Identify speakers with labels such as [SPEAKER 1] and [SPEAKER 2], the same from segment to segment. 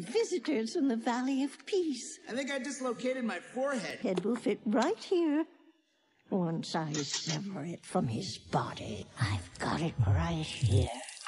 [SPEAKER 1] visitors from the Valley of Peace.
[SPEAKER 2] I think I dislocated my forehead.
[SPEAKER 1] Head will fit right here. Once I sever it from his body, I've got it right here.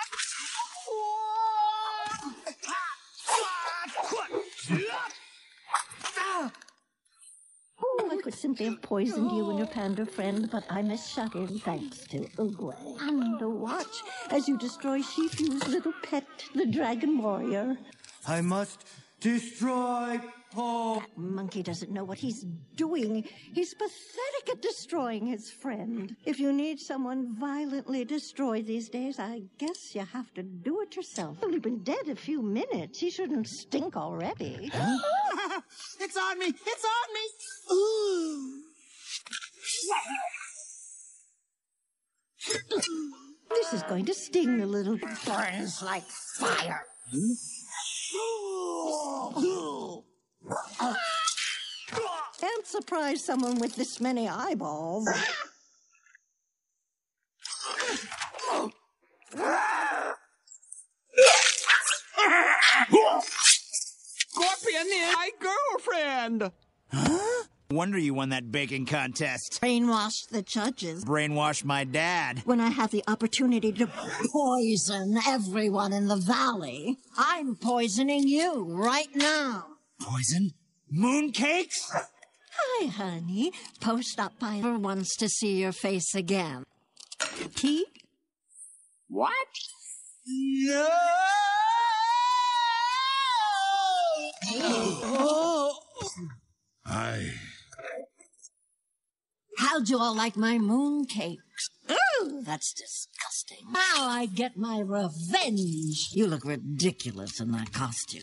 [SPEAKER 1] I could simply have poisoned you and your panda friend, but I must shut in thanks to Oogway. And watch as you destroy Shifu's little pet, the dragon warrior.
[SPEAKER 3] I must destroy Paul.
[SPEAKER 1] That monkey doesn't know what he's doing. He's pathetic at destroying his friend. If you need someone violently destroyed these days, I guess you have to do it yourself. Only been dead a few minutes. He shouldn't stink already.
[SPEAKER 2] Huh? It's on me! It's on me! Ooh.
[SPEAKER 1] This is going to sting a little. Burns like fire. Can't surprise someone with this many eyeballs.
[SPEAKER 4] Scorpion is my girlfriend!
[SPEAKER 2] Huh? Wonder you won that baking contest.
[SPEAKER 1] Brainwash the judges.
[SPEAKER 2] Brainwash my dad.
[SPEAKER 1] When I have the opportunity to poison everyone in the valley, I'm poisoning you right now.
[SPEAKER 2] Poison? Mooncakes?
[SPEAKER 1] Hi, honey. Post up by her wants to see your face again. Tea?
[SPEAKER 4] What?
[SPEAKER 2] No!
[SPEAKER 1] How'd you all like my mooncakes? Ooh, that's disgusting. Now I get my revenge. You look ridiculous in that costume.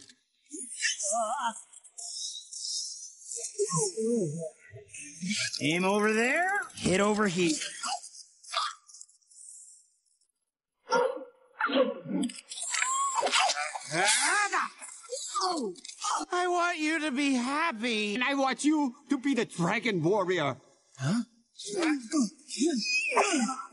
[SPEAKER 2] Aim over there, hit over here. I want you to be happy.
[SPEAKER 4] And I want you to be the dragon warrior.
[SPEAKER 2] Huh?